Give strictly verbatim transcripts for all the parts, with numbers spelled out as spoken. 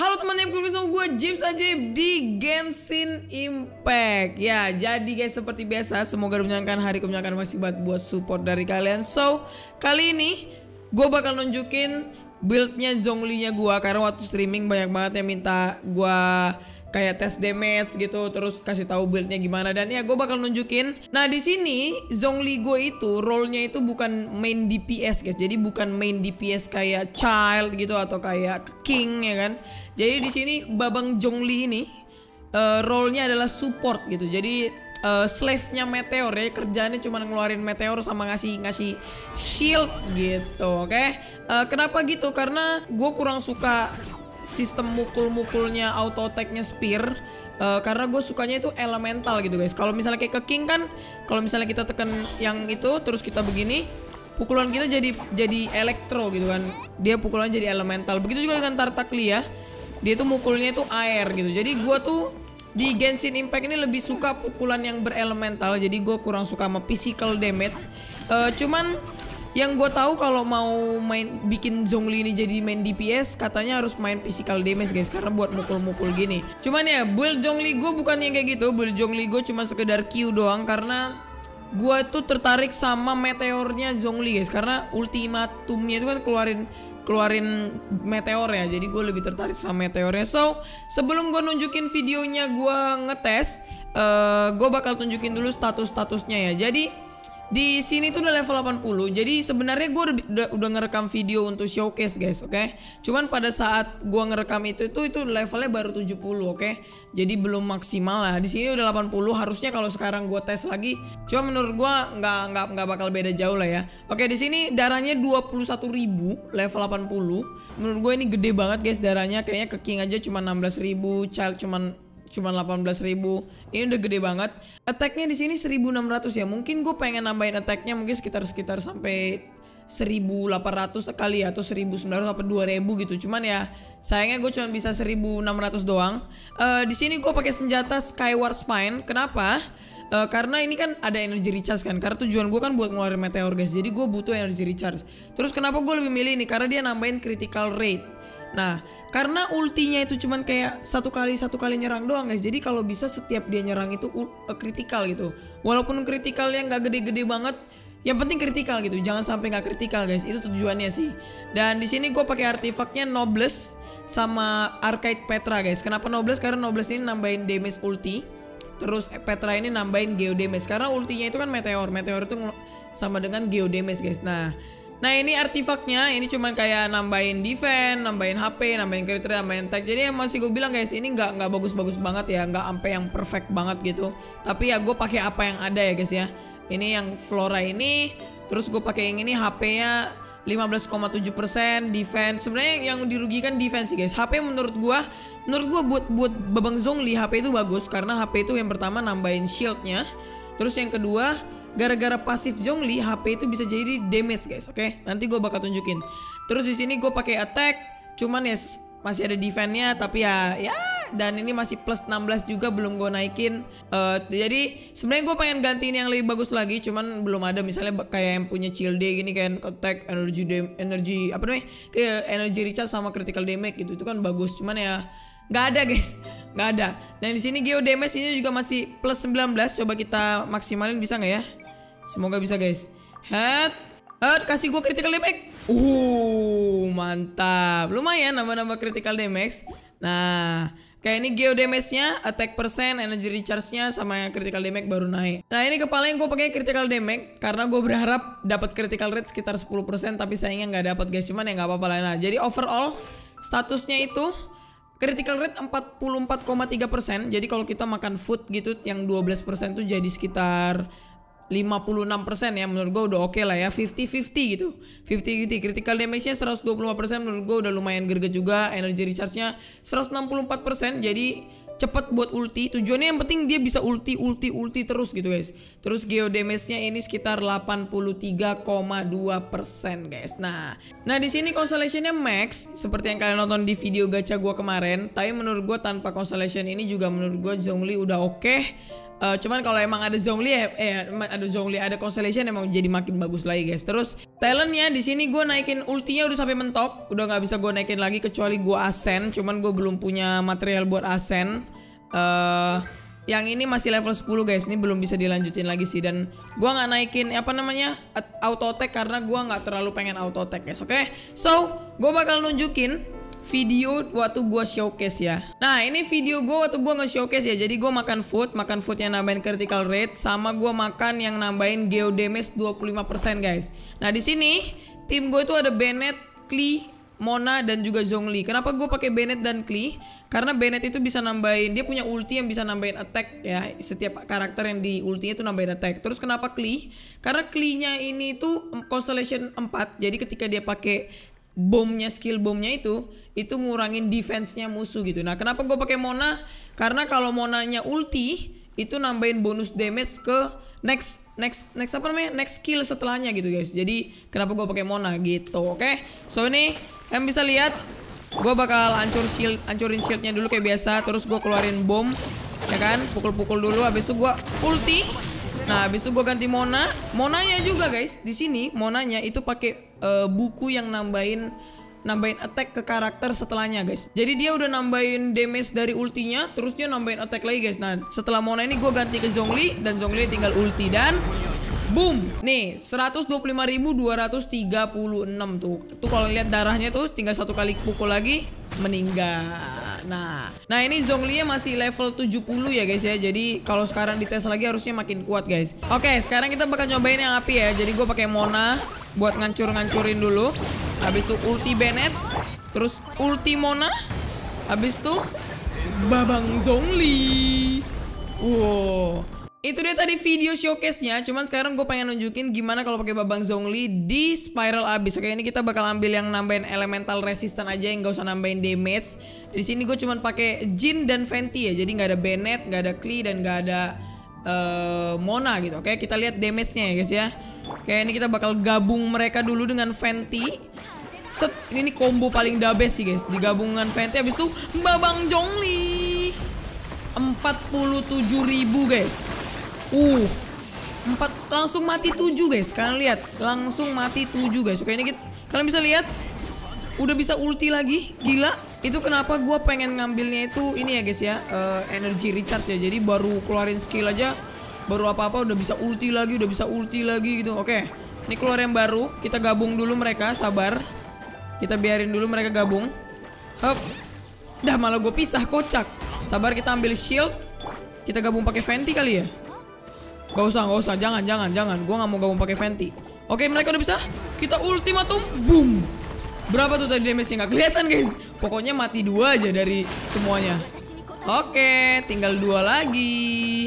Halo teman-teman, kembali sama gue James Ajaib di Genshin Impact. Ya, jadi guys seperti biasa, semoga menyenangkan hari menyenangkan masih buat buat support dari kalian. So, kali ini gue bakal nunjukin buildnya Zhongli-nya gue, karena waktu streaming banyak banget yang minta gue kayak tes damage gitu, terus kasih tahu buildnya gimana, dan ya gue bakal nunjukin. Nah di sini Zhongli gue itu role-nya itu bukan main D P S guys, jadi bukan main D P S kayak Child gitu atau kayak King ya kan. Jadi di sini Babang Zhongli ini uh, role-nya adalah support gitu. Jadi uh, slave-nya Meteor ya, kerjaannya cuma ngeluarin Meteor sama ngasih ngasih shield gitu, oke? Okay? Uh, kenapa gitu? Karena gue kurang suka sistem mukul-mukulnya, auto attack-nya spear, uh, karena gue sukanya itu elemental gitu guys. Kalau misalnya kayak ke King kan, kalau misalnya kita tekan yang itu terus kita begini, pukulan kita jadi jadi elektro gitu kan, dia pukulan jadi elemental. Begitu juga dengan Tartaglia, dia tuh mukulnya itu air gitu. Jadi gue tuh di Genshin Impact ini lebih suka pukulan yang berelemental, jadi gue kurang suka sama physical damage. uh, cuman yang gue tahu kalau mau main bikin Zhongli ini jadi main D P S, katanya harus main physical damage guys, karena buat mukul-mukul gini. Cuman ya build Zhongli gue bukan yang kayak gitu. Build Zhongli gue cuma sekedar Q doang, karena gue tuh tertarik sama meteornya Zhongli guys, karena ultimatumnya itu kan keluarin keluarin meteor ya, jadi gue lebih tertarik sama meteornya. So sebelum gue nunjukin videonya gue ngetes, uh, gue bakal tunjukin dulu status-statusnya ya. Jadi di sini tuh udah level delapan puluh. Jadi sebenarnya gue udah, udah ngerekam video untuk showcase guys, oke? Okay? Cuman pada saat gue ngerekam itu itu itu levelnya baru tujuh puluh, oke? Okay? Jadi belum maksimal lah. Di sini udah delapan puluh. Harusnya kalau sekarang gue tes lagi, cuma menurut gue nggak nggak nggak bakal beda jauh lah ya. Oke, di sini darahnya dua puluh satu ribu, level delapan puluh. Menurut gue ini gede banget guys darahnya. Kayaknya ke King aja cuma enam belas ribu, Child cuman cuma delapan belas ribu. Ini udah gede banget. Attack-nya di sini seribu enam ratus ya. Mungkin gue pengen nambahin attack-nya mungkin sekitar sekitar sampai seribu delapan ratus kali ya, atau seribu sembilan ratus atau dua ribu gitu. Cuman ya sayangnya gue cuma bisa seribu enam ratus doang. Uh, di sini gue pakai senjata Skyward Spine. Kenapa? Uh, karena ini kan ada energy recharge kan. Karena tujuan gue kan buat ngeluarin meteor guys. Jadi gue butuh energy recharge. Terus kenapa gue lebih milih ini? Karena dia nambahin critical rate. Nah, karena ultinya itu cuman kayak satu kali satu kali nyerang doang guys. Jadi kalau bisa setiap dia nyerang itu kritikal gitu. Walaupun kritikalnya nggak gede-gede banget, yang penting kritikal gitu. Jangan sampai nggak kritikal guys. Itu tujuannya sih. Dan di sini gue pakai artefaknya Noblesse sama Arcade Petra guys. Kenapa Noblesse? Karena Noblesse ini nambahin damage ulti. Terus Petra ini nambahin geo damage. Karena ultinya itu kan meteor. Meteor itu sama dengan geo damage guys. Nah, Nah ini artefaknya, ini cuman kayak nambahin defense, nambahin H P, nambahin critical, nambahin attack. Jadi yang masih gue bilang guys, ini nggak nggak bagus-bagus banget ya, nggak sampai yang perfect banget gitu. Tapi ya gue pakai apa yang ada ya guys ya. Ini yang Flora ini, terus gue pakai yang ini H P-nya lima belas koma tujuh persen, defense. Sebenarnya yang dirugikan defense sih guys. H P menurut gue, menurut gue buat buat Babang Zhongli H P itu bagus, karena H P itu yang pertama nambahin shieldnya, terus yang kedua gara-gara pasif Zhongli H P itu bisa jadi damage guys, oke? Okay? Nanti gue bakal tunjukin. Terus di sini gue pakai attack, cuman ya masih ada defense-nya, tapi ya ya dan ini masih plus enam belas juga, belum gue naikin. Uh, jadi sebenarnya gue pengen gantiin yang lebih bagus lagi, cuman belum ada. Misalnya kayak yang punya Chill Day gini kan, attack, energy energy apa namanya? Kayak energy recharge sama critical damage gitu. Itu kan bagus, cuman ya nggak ada guys, nggak ada. Dan di sini geo damage ini juga masih plus sembilan belas. Coba kita maksimalin, bisa nggak ya? Semoga bisa guys. Head, head, kasih gue critical damage. Uh, mantap. Lumayan nambah-nambah critical damage. Nah, kayak ini geo damage-nya, attack persen, energy recharge-nya sama yang critical damage baru naik. Nah, ini kepala yang gue pakai critical damage karena gue berharap dapat critical rate sekitar sepuluh persen, tapi sayangnya nggak dapat guys. Cuman ya nggak apa-apa lah. Nah, jadi overall statusnya itu critical rate empat puluh empat koma tiga persen. Jadi kalau kita makan food gitu yang dua belas persen tuh jadi sekitar lima puluh enam persen ya. Menurut gue udah oke okay lah ya, lima puluh lima puluh gitu. lima puluh lima puluh. Critical damage-nya seratus dua puluh lima persen, menurut gue udah lumayan gerget juga. Energy recharge-nya seratus enam puluh empat persen. Jadi cepet buat ulti. Tujuannya yang penting dia bisa ulti ulti ulti terus gitu guys. Terus geo damage-nya ini sekitar delapan puluh tiga koma dua persen guys. Nah, nah di sini constellation-nya max seperti yang kalian nonton di video gacha gua kemarin. Tapi menurut gua tanpa constellation ini juga menurut gua Zhongli udah oke. Okay. Uh, cuman kalau emang ada Zhongli ya, eh ada Zhongli, ada Constellation emang jadi makin bagus lagi guys. Terus talentnya di sini gue naikin ultinya udah sampai mentok, udah nggak bisa gue naikin lagi kecuali gue ascend. Cuman gue belum punya material buat ascend. Uh, yang ini masih level sepuluh guys, ini belum bisa dilanjutin lagi sih. Dan gue nggak naikin apa namanya auto attack karena gue nggak terlalu pengen auto attack guys. Oke, okay? So gue bakal nunjukin video waktu gue showcase ya. Nah ini video gue waktu gue nge-showcase ya. Jadi gue makan food, makan food yang nambahin critical rate, sama gue makan yang nambahin geo damage dua puluh lima persen guys. Nah di sini tim gue itu ada Bennett, Klee, Mona dan juga Zhongli. Kenapa gue pakai Bennett dan Klee? Karena Bennett itu bisa nambahin, dia punya ulti yang bisa nambahin attack ya. Setiap karakter yang di ultinya itu nambahin attack. Terus kenapa Klee? Karena Klee-nya ini tuh Constellation empat. Jadi ketika dia pakai bomnya, skill bomnya itu itu ngurangin defense-nya musuh gitu. Nah kenapa gue pakai Mona? Karena kalau Monanya ulti itu nambahin bonus damage ke next next next apa namanya next skill setelahnya gitu guys. Jadi kenapa gue pakai Mona gitu. Oke, okay? So ini kalian bisa lihat gue bakal hancur shield, hancurin shieldnya dulu kayak biasa. Terus gue keluarin bom ya kan, pukul-pukul dulu. Habis itu gue ulti. Nah, habis itu gue ganti Mona. Monanya juga guys, di sini Monanya itu pakai uh, buku yang nambahin nambahin attack ke karakter setelahnya guys. Jadi dia udah nambahin damage dari ultinya, terus dia nambahin attack lagi guys. Nah, setelah Mona ini gue ganti ke Zhongli dan Zhongli tinggal ulti dan boom. Nih, seratus dua puluh lima ribu dua ratus tiga puluh enam tuh. Tuh kalau lihat darahnya tuh tinggal satu kali pukul lagi meninggal. Nah, nah ini Zhongli-nya masih level tujuh puluh ya guys ya. Jadi kalau sekarang dites lagi harusnya makin kuat guys. Oke, sekarang kita bakal nyobain yang api ya. Jadi gue pakai Mona buat ngancur-ngancurin dulu. Habis itu ulti Bennett, terus ulti Mona. Habis itu babang Zhongli. Wow. Itu dia tadi video showcase-nya. Cuman sekarang gue pengen nunjukin gimana kalau pakai babang Zhongli di Spiral Abyss. Oke, ini kita bakal ambil yang nambahin elemental resistant aja, yang gak usah nambahin damage. Di sini gue cuman pakai Jhin dan Venti ya. Jadi nggak ada Bennett, nggak ada Klee dan nggak ada uh, Mona gitu. Oke, kita lihat damage-nya ya guys ya. Oke, ini kita bakal gabung mereka dulu dengan Venti. Set, ini, ini combo paling the best sih guys. Digabungan Venti, habis itu babang Zhongli. empat puluh tujuh ribu guys. Uh, empat langsung mati tujuh guys. Kalian lihat, langsung mati tujuh guys. Oke, ini kita, kalian bisa lihat udah bisa ulti lagi. Gila. Itu kenapa gue pengen ngambilnya itu ini ya guys ya, uh, energy recharge ya. Jadi baru keluarin skill aja, baru apa-apa udah bisa ulti lagi, udah bisa ulti lagi gitu. Oke, ini keluar yang baru. Kita gabung dulu mereka, sabar. Kita biarin dulu mereka gabung. Hop. Dah malah gue pisah, kocak. Sabar, kita ambil shield. Kita gabung pakai Venti kali ya. Gak usah, gak usah, jangan, jangan, jangan. Gue gak mau gabung pakai Venti. Oke, mereka udah bisa. Kita ultimatum, boom. Berapa tuh tadi damage-nya? Gak kelihatan guys. Pokoknya mati dua aja dari semuanya. Oke, tinggal dua lagi.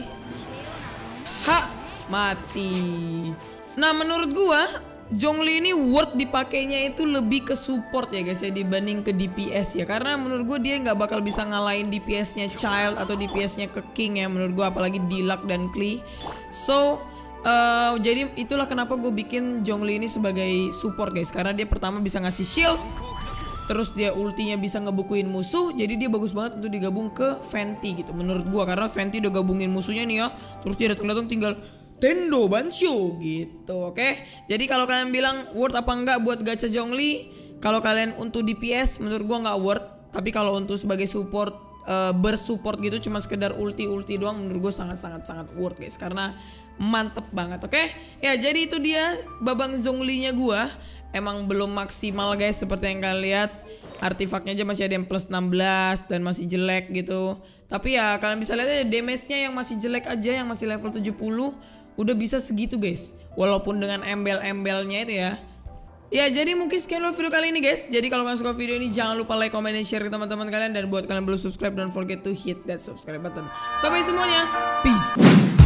Ha, mati. Nah, menurut gue Zhongli ini worth dipakainya itu lebih ke support ya guys ya, dibanding ke D P S ya. Karena menurut gue dia nggak bakal bisa ngalahin D P S-nya Child atau D P S-nya ke King ya menurut gue, apalagi Diluc dan Klee. So uh, jadi itulah kenapa gue bikin Zhongli ini sebagai support guys. Karena dia pertama bisa ngasih shield, terus dia ultinya bisa ngebukuin musuh. Jadi dia bagus banget untuk digabung ke Venti gitu menurut gue. Karena Venti udah gabungin musuhnya nih ya, terus dia datang-datang tinggal Tendo Bansho gitu. Oke, jadi kalau kalian bilang worth apa enggak buat gacha Zhongli, kalau kalian untuk D P S menurut gua nggak worth. Tapi kalau untuk sebagai support, uh, bersupport gitu, cuma sekedar ulti-ulti doang, menurut gua sangat-sangat sangat worth guys, karena mantep banget. Oke, ya jadi itu dia babang Zhongli-nya gua. Emang belum maksimal guys, seperti yang kalian lihat. Artifaknya aja masih ada yang plus enam belas dan masih jelek gitu. Tapi ya kalian bisa lihat aja damage-nya yang masih jelek aja, yang masih level tujuh puluh udah bisa segitu guys. Walaupun dengan embel-embelnya itu ya. Ya jadi mungkin sekian dulu video kali ini guys. Jadi kalau kalian suka video ini jangan lupa like, comment, dan share ke teman-teman kalian. Dan buat kalian belum subscribe, don't forget to hit that subscribe button. Bye bye semuanya. Peace.